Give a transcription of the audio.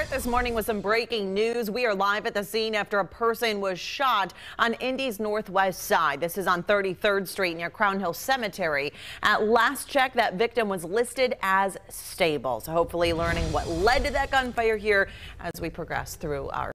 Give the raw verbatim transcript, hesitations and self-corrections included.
start this morning with some breaking news. We are live at the scene after a person was shot on Indy's northwest side. This is on thirty-third Street near Crown Hill Cemetery. At last check, that victim was listed as stable. So hopefully learning what led to that gunfire here as we progress through our